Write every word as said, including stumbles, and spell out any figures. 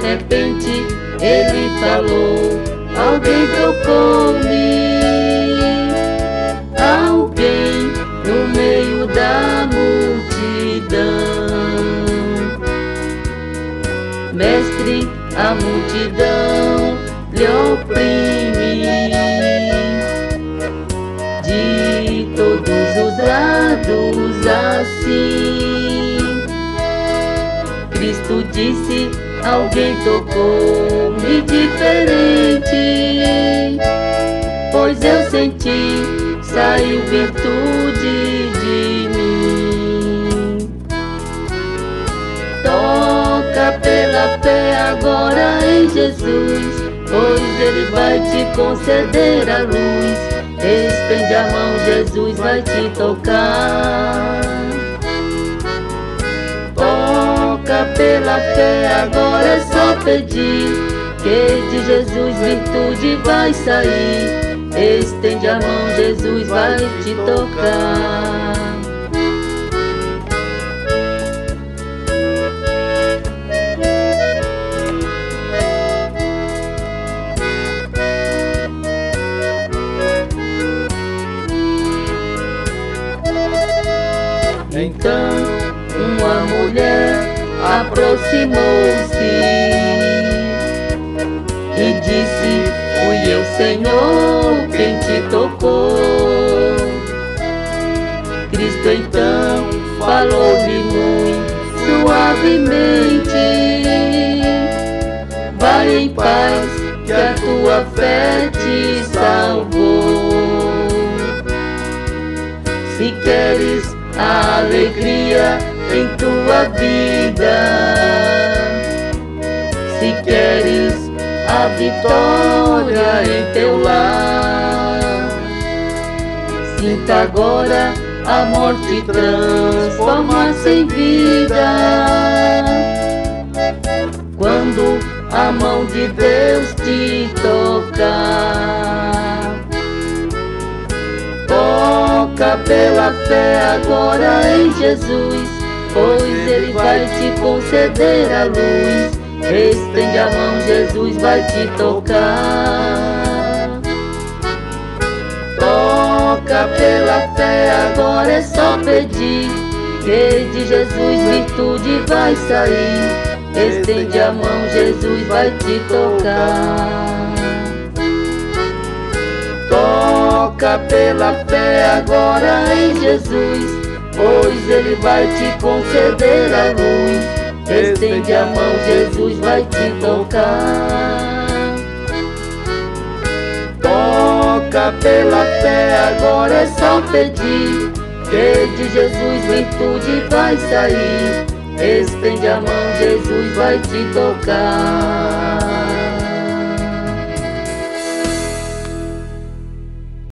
repente ele falou: alguém tocou-me. Alguém no meio da multidão. Mestre, a multidão lhe oprime de todos os lados assim. Cristo disse: alguém tocou-me diferente, pois eu senti, saiu virtude de mim. Toca pela fé agora em Jesus, pois Ele vai te conceder a luz. Estende a mão, Jesus vai te tocar. Toca pela fé agora, é só pedir, que de Jesus virtude vai sair. Estende a mão, Jesus vai te tocar. Então uma mulher aproximou-se e disse: fui eu, Senhor, quem te tocou. Cristo então falou-lhe muito suavemente: vai em paz, que a tua fé te salvou. Se queres a alegria em tua vida, se queres a vitória em teu lar, sinta agora a morte transformar-se em vida, quando a mão de Deus te tocar. Toca pela fé agora em Jesus, pois Ele vai te conceder a luz. Estende a mão, Jesus vai te tocar. Toca pela fé agora, é só pedir, que de Jesus virtude vai sair. Estende a mão, Jesus vai te tocar. Toca pela fé agora em Jesus, pois Ele vai te conceder a luz. Estende a mão, Jesus vai te tocar. Toca pela fé agora, é só pedir, que de Jesus virtude vai sair. Estende a mão, Jesus vai te tocar.